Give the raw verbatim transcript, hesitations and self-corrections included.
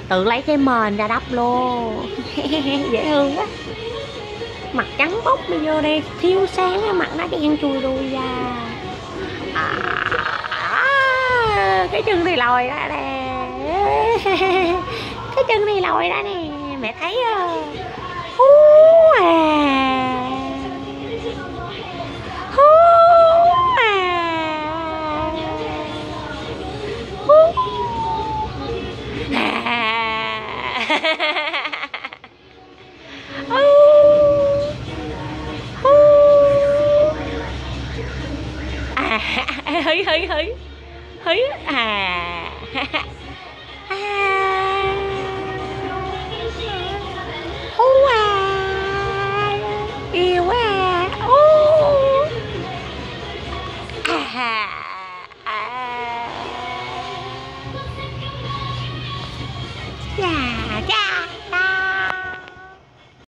Tự lấy cái mền ra đắp luôn. Dễ thương quá. Mặt trắng bóc bây giờ đây thiếu sáng á, mặt nó đen chùi đùi ra. À, à, cái chân này lòi ra nè. Cái chân này lòi ra nè, mẹ thấy không? Hú à. Hú à. Hú à. Hú. Hú. À, hí hí hí hí à. À.